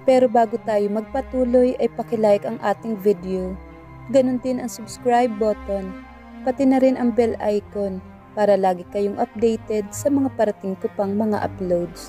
Pero bago tayo magpatuloy ay pakilike ang ating video. Ganon din ang subscribe button, pati na rin ang bell icon para lagi kayong updated sa mga parating ko pang mga uploads.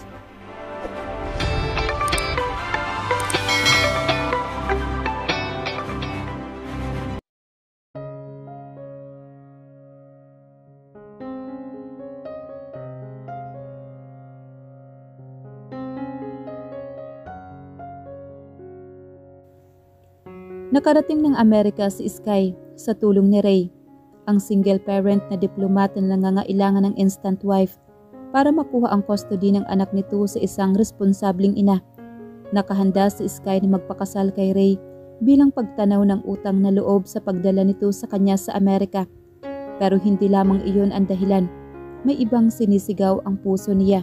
Nakarating ng Amerika si Sky sa tulong ni Ray, ang single parent na diplomat na nangangailangan ng instant wife para makuha ang custody ng anak nito sa isang responsabling ina. Nakahanda si Sky na magpakasal kay Ray bilang pagtanaw ng utang na loob sa pagdala nito sa kanya sa Amerika. Pero hindi lamang iyon ang dahilan, may ibang sinisigaw ang puso niya.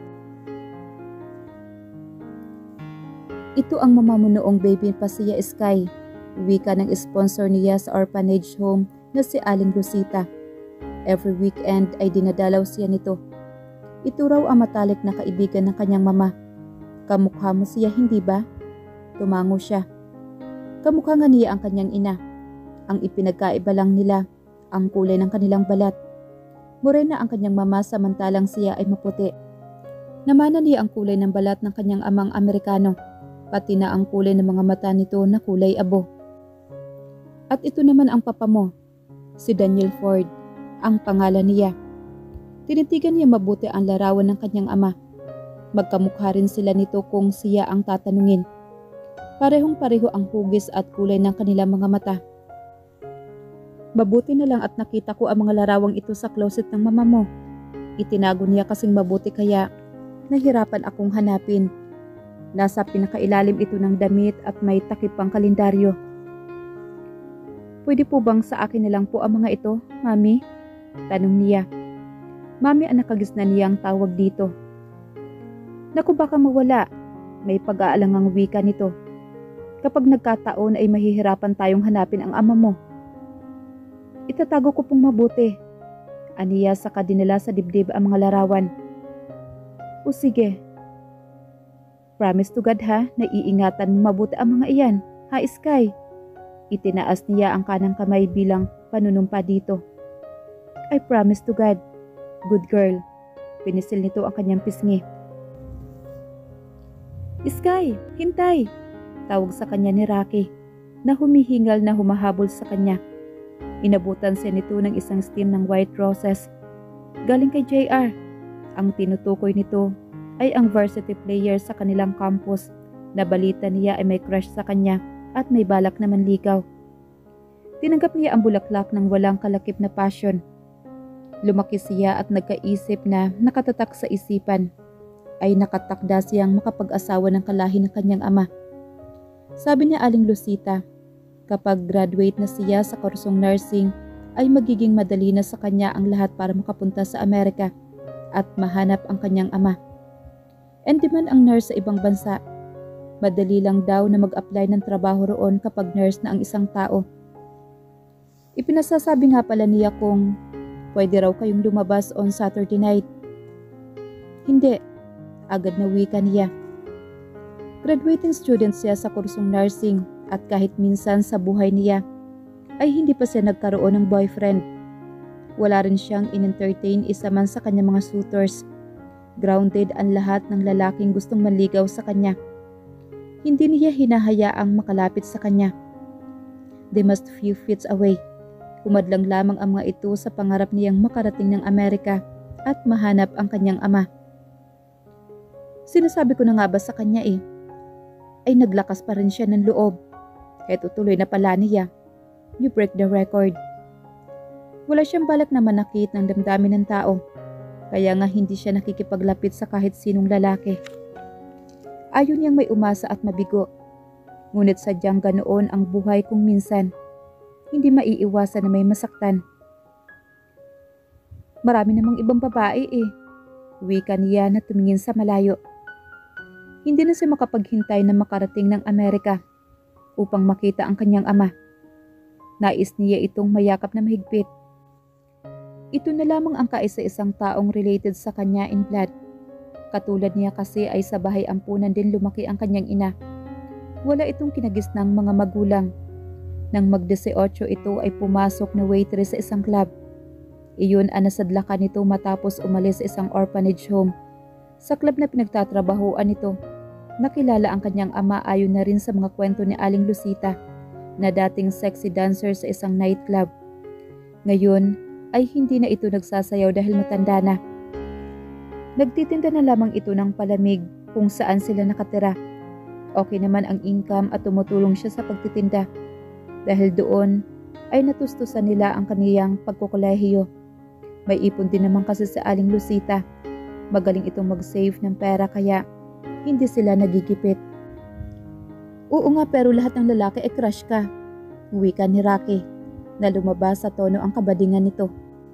Ito ang mamamunoong baby pa siya Sky. Wika ng sponsor niya sa orphanage home na si Aling Rosita. Every weekend ay dinadalaw siya nito. Ito raw ang matalik na kaibigan ng kanyang mama. Kamukha mo siya, hindi ba? Tumango siya. Kamukha nga niya ang kanyang ina. Ang ipinagkaiba lang nila, ang kulay ng kanilang balat. Morena ang kanyang mama samantalang siya ay maputi. Namana niya ang kulay ng balat ng kanyang amang Amerikano, pati na ang kulay ng mga mata nito na kulay abo. At ito naman ang papa mo, si Daniel Ford, ang pangalan niya. Tinitigan niya mabuti ang larawan ng kanyang ama. Magkamukha rin sila nito kung siya ang tatanungin. Parehong-pareho ang hugis at kulay ng kanilang mga mata. Mabuti na lang at nakita ko ang mga larawang ito sa closet ng mama mo. Itinago niya kasing mabuti kaya nahirapan akong hanapin. Nasa pinakailalim ito ng damit at may takip pang kalendaryo. Pwede po bang sa akin na lang po ang mga ito, Mami? Tanong niya. Mami ang nakagisna niyang tawag dito. Naku baka mawala, may pag-aalangang wika nito. Kapag nagkataon ay mahihirapan tayong hanapin ang ama mo. Itatago ko pong mabuti. Aniya saka dinala sa dibdib ang mga larawan. O sige. Promise to God ha, na iingatan mo mabuti ang mga iyan, ha Sky? Itinaas niya ang kanang kamay bilang panunumpa dito. I promise to God. Good girl. Pinisil nito ang kanyang pisngi. Sky, hintay! Tawag sa kanya ni Rocky na humihingal na humahabol sa kanya. Inabutan siya nito ng isang stem ng white roses. Galing kay JR. Ang tinutukoy nito ay ang varsity player sa kanilang campus na balita niya ay may crush sa kanya at may balak na manligaw. Tinanggap niya ang bulaklak ng walang kalakip na passion. Lumaki siya at nagkaisip na nakatatak sa isipan ay nakatakda siyang makapag-asawa ng kalahi ng kanyang ama. Sabi niya Aling Rosita, kapag graduate na siya sa kursong nursing ay magiging madali na sa kanya ang lahat para makapunta sa Amerika at mahanap ang kanyang ama. And di man ang nurse sa ibang bansa, madali lang daw na mag-apply ng trabaho roon kapag nurse na ang isang tao. Ipinasasabi nga pala niya kung pwede raw kayong lumabas on Saturday night. Hindi, agad na wika niya. Graduating student siya sa kursong nursing at kahit minsan sa buhay niya ay hindi pa siya nagkaroon ng boyfriend. Wala rin siyang in-entertain isa man sa kanyang mga suitors. Grounded ang lahat ng lalaking gustong manligaw sa kanya. Hindi niya hinahayaang makalapit sa kanya. They must few feet away. Humadlang lamang ang mga ito sa pangarap niyang makarating ng Amerika at mahanap ang kanyang ama. Sinasabi ko na nga ba sa kanya ay naglakas pa rin siya ng loob. Kahit tutuloy na pala niya. You break the record. Wala siyang balak na manakit ng damdamin ng tao. Kaya nga hindi siya nakikipaglapit sa kahit sinong lalaki. Ayaw niyang may umasa at mabigo. Ngunit sadyang ganoon ang buhay kung minsan. Hindi maiiwasan na may masaktan. Marami namang ibang babae Wika niya na tumingin sa malayo. Hindi na siya makapaghintay na makarating ng Amerika upang makita ang kanyang ama. Nais niya itong mayakap na mahigpit. Ito na lamang ang kaisa-isang taong related sa kanya in blood. Katulad niya kasi ay sa bahay ampunan din lumaki ang kanyang ina Wala itong kinagisnang mga magulang. Nang mag-18 ito ay pumasok na waitress sa isang club. Iyon ang nasadlakan nito matapos umalis sa isang orphanage home. Sa club na pinagtatrabahoan nito, nakilala ang kanyang ama ayon na rin sa mga kwento ni Aling Lucita na dating sexy dancer sa isang nightclub. Ngayon ay hindi na ito nagsasayaw dahil matanda na. Nagtitinda na lamang ito ng palamig kung saan sila nakatira. Okay naman ang income at tumutulong siya sa pagtitinda. Dahil doon ay natustusan nila ang kaniyang pagkukolehiyo. May ipon din naman kasi sa Aling Lucita. Magaling itong mag-save ng pera kaya hindi sila nagigipit. Oo nga, pero lahat ng lalaki ay crush ka. Wika ni Rocky na lumabas sa tono ang kabadingan nito.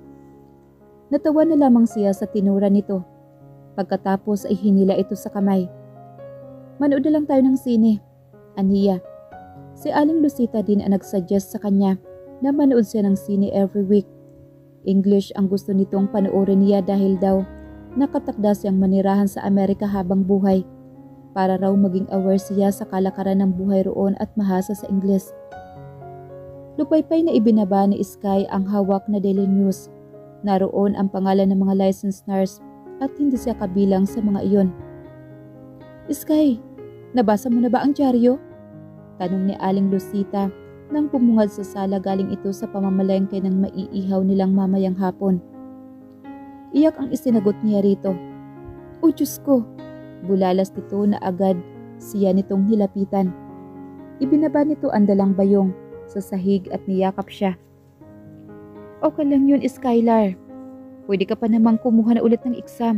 Natawa na lamang siya sa tinura nito. Pagkatapos ay hinila ito sa kamay. Manood na lang tayo ng sine, aniya. Si Aling Lucita din ang nagsuggest sa kanya na manood siya ng sine every week. English ang gusto nitong panoorin niya dahil daw nakatakda siyang manirahan sa Amerika habang buhay para raw maging aware siya sa kalakaran ng buhay roon at mahasa sa Ingles. Lupaypay na ibinaba ni Sky ang hawak na Daily News. Naroon ang pangalan ng mga licensed nurse at hindi siya kabilang sa mga iyon. Sky, nabasa mo na ba ang dyaryo? Tanong ni Aling Lucita nang bumungad sa sala galing ito sa pamamalengke ng maiihaw nilang mamayang hapon. Iyak ang isinagot niya rito. O Diyos ko! Bulalas nito na agad siya nitong nilapitan. Ibinaba nito ang dalang bayong sa sahig at niyakap siya. Okay lang yun, Skylar. Pwede ka pa namang kumuha na ulit ng exam.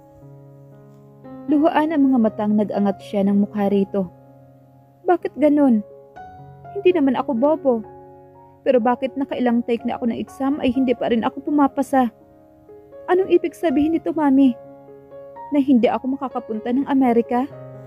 Luhaan ang mga matang nag-angat siya ng mukha rito. Bakit ganun? Hindi naman ako bobo. Pero bakit nakailang take na ako ng exam ay hindi pa rin ako pumapasa? Anong ibig sabihin nito, Mami? Na hindi ako makakapunta ng Amerika?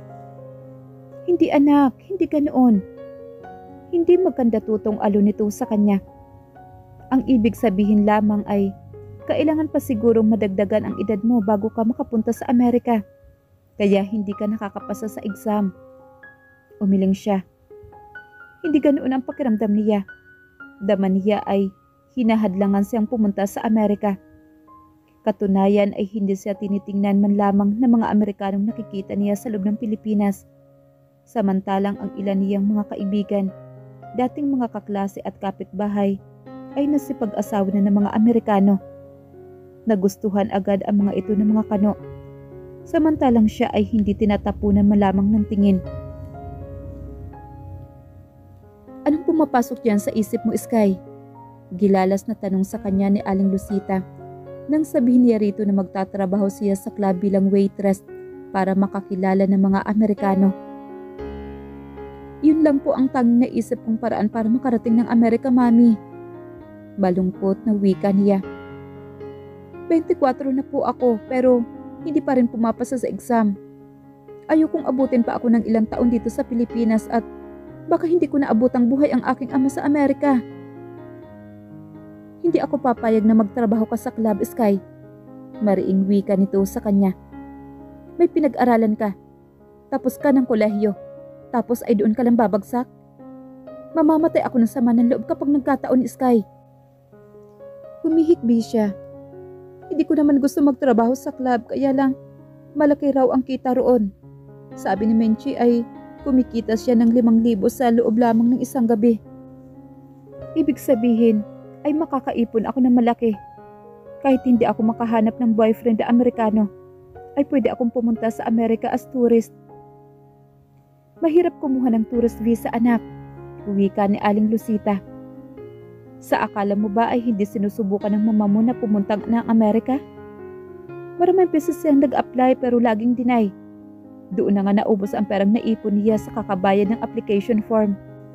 Hindi anak, hindi ganoon. Hindi maganda tutong alo nito sa kanya. Ang ibig sabihin lamang ay kailangan pa sigurong madagdagan ang edad mo bago ka makapunta sa Amerika. Kaya hindi ka nakakapasa sa exam. Umiling siya. Hindi ganoon ang pakiramdam niya. Dama niya ay hinahadlangan siyang pumunta sa Amerika. Katunayan ay hindi siya tinitingnan man lamang ng mga Amerikanong nakikita niya sa loob ng Pilipinas. Samantalang ang ilan niyang mga kaibigan, dating mga kaklase at kapitbahay, ay nasipag-asawa na ng mga Amerikano. Nagustuhan agad ang mga ito ng mga kano. Samantalang siya ay hindi tinatapunan man lamang ng tingin. Anong pumapasok diyan sa isip mo, Sky? Gilalas na tanong sa kanya ni Aling Lucita nang sabihin niya rito na magtatrabaho siya sa club bilang waitress para makakilala ng mga Amerikano. Yun lang po ang tanging naisip kong paraan para makarating ng Amerika, Mami. Malungkot na wika niya. 24 na po ako pero hindi pa rin pumapasa sa exam. Ayokong abutin pa ako ng ilang taon dito sa Pilipinas at baka hindi ko naabotang buhay ang aking ama sa Amerika. Hindi ako papayag na magtrabaho ka sa club, Sky. Mariing wika nito sa kanya. May pinag-aralan ka. Tapos ka ng kolehiyo. Tapos ay doon ka lang babagsak. Mamamatay ako ng sama ng loob kapag nagkataon, Sky. Humihikbi siya. Hindi ko naman gusto magtrabaho sa club kaya lang malaki raw ang kita roon. Sabi ni Menchi ay kumikita siya ng 5,000 sa loob lamang ng isang gabi. Ibig sabihin ay makakaipon ako ng malaki. Kahit hindi ako makahanap ng boyfriend na Amerikano, ay pwede akong pumunta sa Amerika as tourist. Mahirap kumuha ng tourist visa, anak. Wika ni Aling Lucita. Sa akala mo ba ay hindi sinusubukan ng mama mo na pumunta ng Amerika? Maraming beses siyang nag-apply pero laging deny. Doon na nga naubos ang perang naipon niya sa kakabayad ng application form.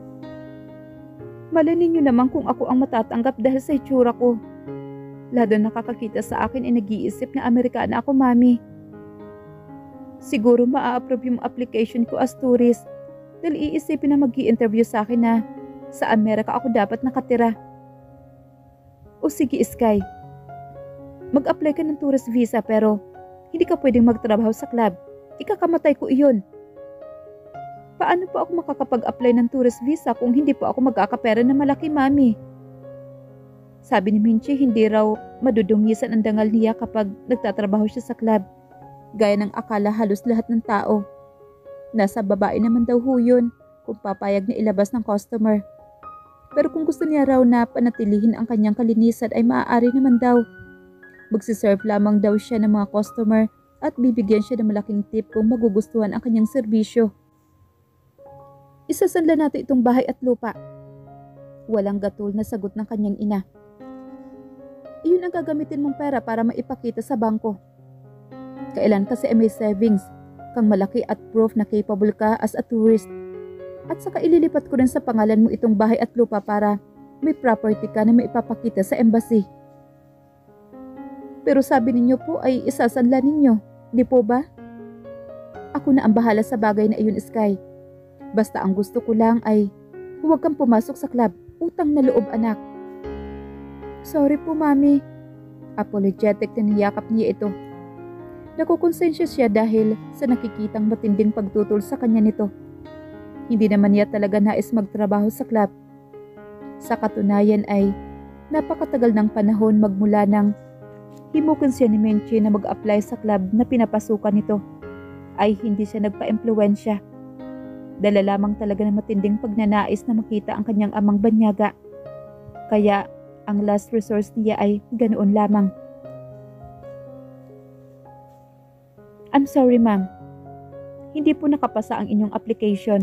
Malanin niyo naman kung ako ang matatanggap dahil sa itsura ko. Lahat na nakakakita sa akin ay nag-iisip na Amerikana ako, Mami. Siguro maa-approve yung application ko as tourist dahil iisipin na mag-i-interview sa akin na sa Amerika ako dapat nakatira. O sige, Sky. Mag-apply ka ng tourist visa pero hindi ka pwedeng magtrabaho sa club. Ikakamatay ko iyon. Paano po ako makakapag-apply ng tourist visa kung hindi po ako magkakapera na malaki, Mami? Sabi ni Minchi hindi raw madudungisan ang dangal niya kapag nagtatrabaho siya sa club. Gaya ng akala halos lahat ng tao. Nasa babae naman daw ho yun kung papayag na ilabas ng customer. Pero kung gusto niya raw na panatilihin ang kanyang kalinisan ay maaari naman daw. Magsiserve lamang daw siya ng mga customer at bibigyan siya ng malaking tip kung magugustuhan ang kanyang serbisyo. Isasanla natin itong bahay at lupa. Walang gatol na sagot ng kanyang ina. Iyon ang gagamitin mong pera para maipakita sa bangko. Kailan kasi may savings kang malaki at proof na capable ka as a tourist. At saka ililipat ko rin sa pangalan mo itong bahay at lupa para may property ka na maipapakita sa embassy. Pero sabi ninyo po ay isasanla ninyo, di po ba? Ako na ang bahala sa bagay na iyon, Sky. Basta ang gusto ko lang ay huwag kang pumasok sa club. Utang na loob, anak. Sorry po, Mami. Apologetic na niyakap niya ito. Nakukonsensya siya dahil sa nakikitang matinding pagtutol sa kanya nito. Hindi naman niya talaga nais magtrabaho sa club. Sa katunayan ay napakatagal ng panahon magmula nang himukin siya ni Menchie na mag-apply sa club na pinapasukan nito ay hindi siya nagpa-impluwensya. Dala lamang talaga ng matinding pagnanais na makita ang kanyang amang banyaga. Kaya ang last resource niya ay ganoon lamang. I'm sorry, ma'am. Hindi po nakapasa ang inyong application.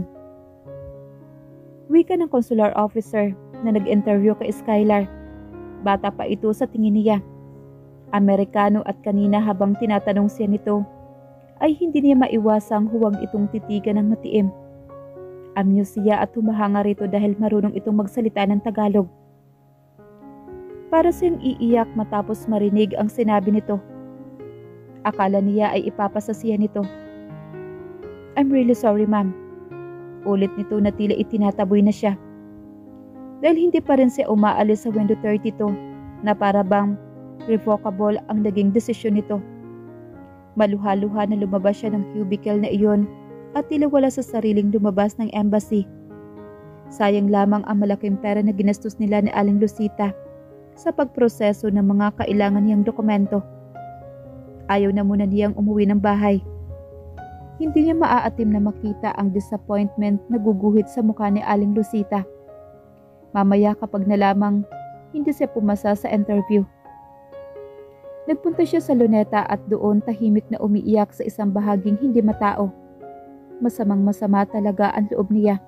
Wika ng consular officer na nag-interview kay Skylar. Bata pa ito sa tingin niya. Amerikano at kanina habang tinatanong siya nito, ay hindi niya maiwasang huwag itong titigan ng matiim. Amuse siya at humahanga rito dahil marunong itong magsalita ng Tagalog. Para siyang iiyak matapos marinig ang sinabi nito. Akala niya ay ipapasa siya nito. I'm really sorry, ma'am. Ulit nito na tila itinataboy na siya. Dahil hindi pa rin siya umaalis sa window 32 na para bang revocable ang naging desisyon nito. Maluha-luha na lumabas siya ng cubicle na iyon at tila wala sa sariling lumabas ng embassy. Sayang lamang ang malaking pera na ginastos nila ni Aling Lucita sa pagproseso ng mga kailangan niyang dokumento. Ayaw na muna niyang umuwi ng bahay. Hindi niya maaatim na makita ang disappointment na guguhit sa mukha ni Aling Lucita. Mamaya kapag nalamang hindi siya pumasa sa interview. Nagpunta siya sa luneta at doon tahimik na umiiyak sa isang bahaging hindi matao. Masamang-masama talaga ang loob niya.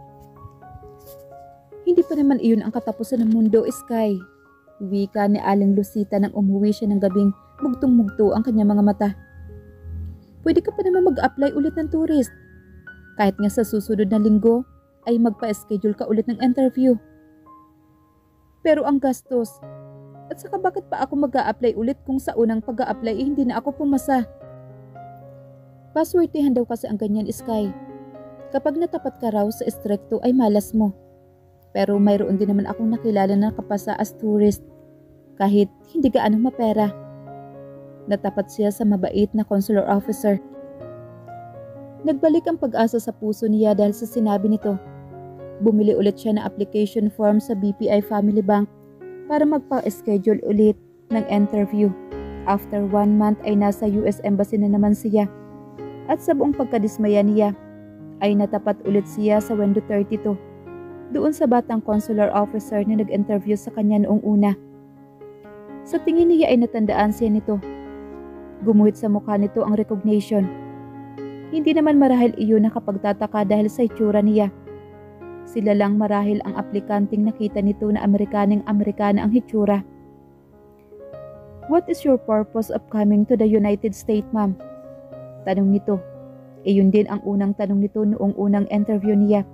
Hindi pa naman iyon ang katapusan ng mundo, Sky. Wika ni Aling Lucita nang umuwi siya ng gabing mugtong-mugto ang kanyang mga mata. Pwede ka pa naman mag-apply ulit ng tourist. Kahit nga sa susunod na linggo ay magpa-schedule ka ulit ng interview. Pero ang gastos. At saka bakit pa ako mag-a-apply ulit kung sa unang pag-a-apply hindi na ako pumasa? Paswertihan daw kasi ang ganyan, Sky. Kapag natapat ka raw sa estrikto ay malas mo. Pero mayroon din naman akong nakilala na nakapasa as tourist. Kahit hindi gaano mapera. Natapat siya sa mabait na consular officer. Nagbalik ang pag-asa sa puso niya dahil sa sinabi nito. Bumili ulit siya ng application form sa BPI Family Bank para magpa-schedule ulit ng interview. After 1 month ay nasa US Embassy na naman siya. At sa buong pagkadismaya niya, ay natapat ulit siya sa window 32. Doon sa batang consular officer na nag-interview sa kanya noong una. Sa tingin niya ay natandaan siya nito. Gumuhit sa mukha nito ang recognition. Hindi naman marahil iyon nakapagtataka dahil sa itsura niya. Sila lang marahil ang aplikanting nakita nito na Amerikanang-Amerikana ang hitsura. What is your purpose of coming to the United States, ma'am? Tanong nito. Iyon din ang unang tanong nito noong unang interview niya.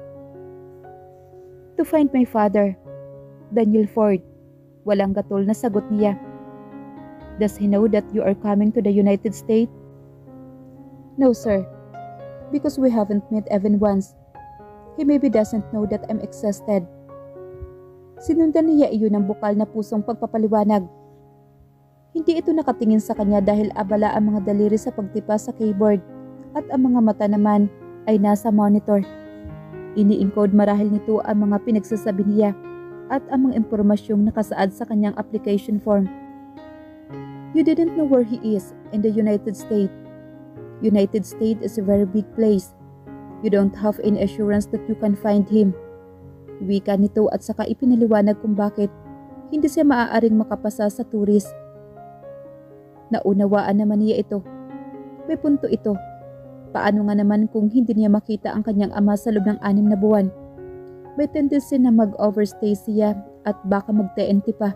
To find my father, Daniel Ford. Walang gatol na sagot niya. Does he know that you are coming to the United States? No, sir. Because we haven't met even once. He maybe doesn't know that I'm exhausted. Sinundan niya iyon ng bukal na pusong pagpapaliwanag. Hindi ito nakatingin sa kanya dahil abala ang mga daliri sa pagtipa sa keyboard at ang mga mata naman ay nasa monitor. Ini-encode marahil nito ang mga pinagsasabi niya at ang mga impormasyong nakasaad sa kanyang application form. You didn't know where he is in the United States. United States is a very big place. You don't have any assurance that you can find him. Wika nito at saka ipinaliwanag kung bakit hindi siya maaaring makapasa sa tourist. Naunawaan naman niya ito. May punto ito. Paano nga naman kung hindi niya makita ang kanyang ama sa loob ng 6 na buwan? May tendency na mag-overstay siya at baka mag-TNT pa.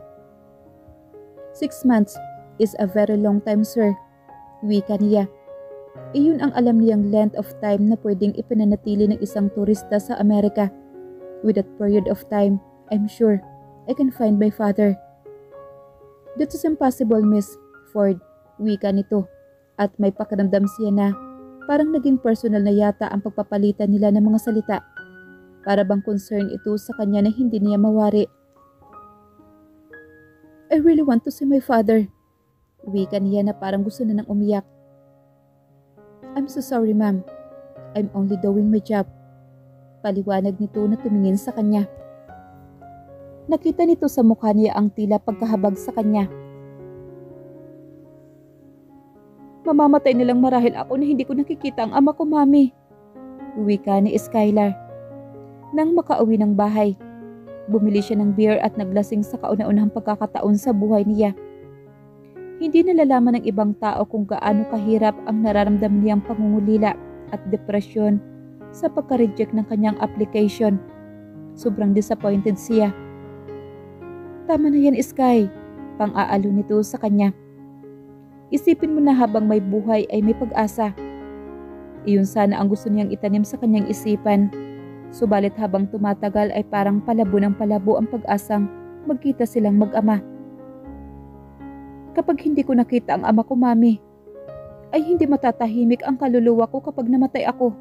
6 months is a very long time, sir. Wika niya. Iyon ang alam niyang length of time na pwedeng ipinanatili ng isang turista sa Amerika. With that period of time, I'm sure I can find my father. That is impossible, Miss Ford. Wika nito. At may pakiramdam siya na parang naging personal na yata ang pagpapalitan nila ng mga salita. Para bang concern ito sa kanya na hindi niya mawari. I really want to see my father. Wika niya na parang gusto na nang umiyak. I'm so sorry, ma'am. I'm only doing my job. Paliwanag nito na tumingin sa kanya. Nakita nito sa mukha niya ang tila pagkahabag sa kanya. Mamamatay nilang marahil ako na hindi ko nakikita ang ama ko, mami. Wika ni Skylar. Nang makauwi ng bahay, bumili siya ng beer at naglasing sa kauna-unahang pagkakataon sa buhay niya. Hindi nalalaman ng ibang tao kung gaano kahirap ang nararamdaman niyang pangungulila at depresyon sa pagka-reject ng kanyang application. Sobrang disappointed siya. Tama na yan, Sky. Pang-aalo nito sa kanya. Isipin mo na habang may buhay ay may pag-asa. Iyon sana ang gusto niyang itanim sa kanyang isipan. Subalit habang tumatagal ay parang palabo ng palabo ang pag-asang magkita silang mag-ama. Kapag hindi ko nakita ang ama ko, mami, ay hindi matatahimik ang kaluluwa ko kapag namatay ako.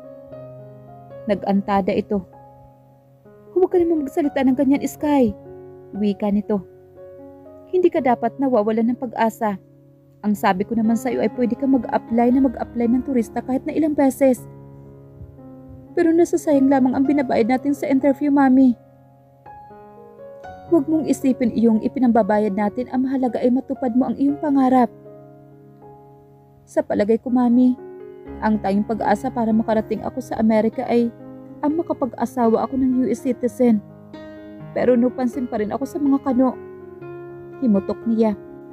Nag-antada ito. Huwag ka naman magsalita ng ganyan, Sky. Wika nito. Hindi ka dapat nawawalan ng pag-asa. Ang sabi ko naman sa iyo ay pwede ka mag-apply ng turista kahit na ilang beses. Pero nasasayang lamang ang binabayad natin sa interview, mami. Huwag mong isipin iyong ipinambabayad natin, ang mahalaga ay matupad mo ang iyong pangarap. Sa palagay ko, mami, ang tanging pag-asa para makarating ako sa Amerika ay ang makapag-asawa ako ng US citizen. Pero napansin pa rin ako sa mga kano. Himutok niya.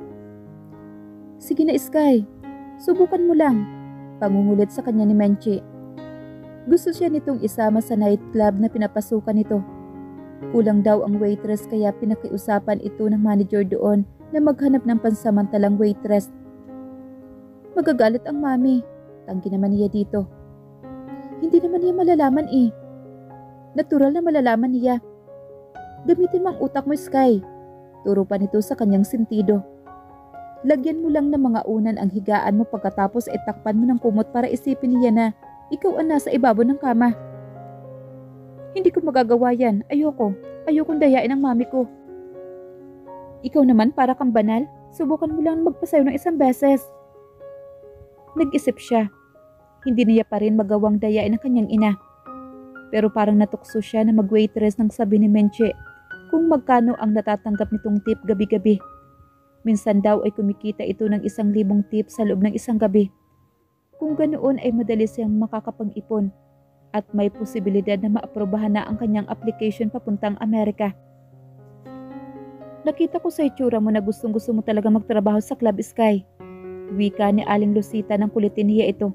Sige na, Sky. Subukan mo lang. Pangungulit sa kanya ni Menchie. Gusto siya nitong isama sa nightclub na pinapasukan nito. Kulang daw ang waitress kaya pinakiusapan ito ng manager doon na maghanap ng pansamantalang waitress. Magagalit ang mami. Tanggi naman niya dito. Hindi naman niya malalaman eh. Natural na malalaman niya. Gamitin mo ang utak mo, Sky. Turo pa nito sa kanyang sentido. Lagyan mo lang ng mga unan ang higaan mo pagkatapos itakpan mo ng kumot para isipin niya na ikaw ang nasa ibabaw ng kama. Hindi ko magagawa yan. Ayokong dayain ang mami ko. Ikaw naman para kang banal. Subukan mo lang magpasayo ng isang beses. Nag-isip siya. Hindi niya pa rin magawang dayain ang kanyang ina. Pero parang natukso siya na mag-waitress ng sabi ni Menchie kung magkano ang natatanggap nitong tip gabi-gabi. Minsan daw ay kumikita ito ng 1,000 tip sa loob ng isang gabi. Kung ganoon ay madali siyang makakapag-ipon at may posibilidad na maaprobahan na ang kanyang application papuntang Amerika. Nakita ko sa itsura mo na gustong-gusto mo talaga magtrabaho sa Club Sky. Wika ni Aling Lucita ng kulitin niya ito.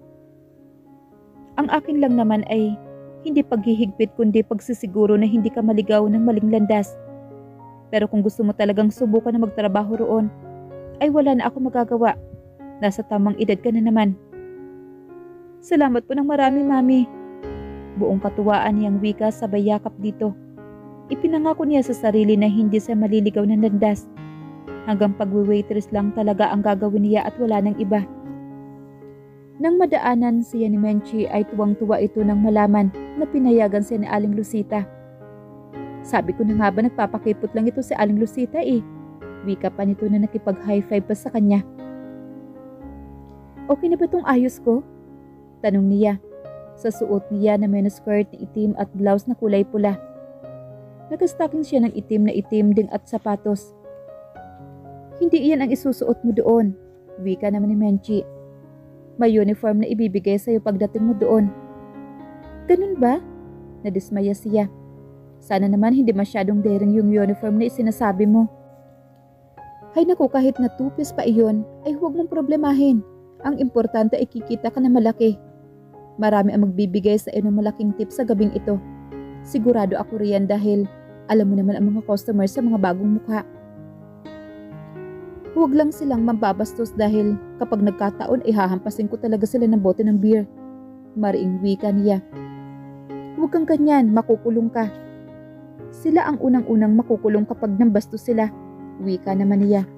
Ang akin lang naman ay hindi paghihigpit kundi pagsisiguro na hindi ka maligaw ng maling landas. Pero kung gusto mo talagang subukan na magtrabaho roon, ay wala na ako magagawa. Nasa tamang edad ka na naman. Salamat po ng marami, mami. Buong katuwaan niyang wika sabay yakap dito. Ipinangako niya sa sarili na hindi siya maliligaw ng landas. Hanggang pag-waitress lang talaga ang gagawin niya at wala nang iba. Nang madaanan siya ni Menchie ay tuwang-tuwa ito nang malaman na pinayagan siya ni Aling Lucita. Sabi ko na nga ba nagpapakipot lang ito si Aling Lucita eh. Wika pa nito na nakipag-high five pa sa kanya. Okay na ba itong ayos ko? Tanong niya. Sa suot niya na miniskirt na itim at blouse na kulay pula. Nakastocking siya ng itim na itim din at sapatos. Hindi iyan ang isusuot mo doon, wika naman ni Menchi. May uniform na ibibigay sa'yo pagdating mo doon. Ganun ba? Nadismaya siya. Sana naman hindi masyadong daring yung uniform na isinasabi mo. Hay naku, kahit na tupis pa iyon, ay huwag mong problemahin. Ang importante ay kikita ka na malaki. Marami ang magbibigay sa iyo ng malaking tip sa gabing ito. Sigurado ako riyan dahil alam mo naman ang mga customers sa mga bagong mukha. Huwag lang silang mambabastos dahil kapag nagkataon ay hahampasin ko talaga sila ng bote ng beer. Mariing wika niya. Huwag kang ganyan, makukulong ka. Sila ang unang-unang makukulong kapag nambastos sila. Wika naman niya.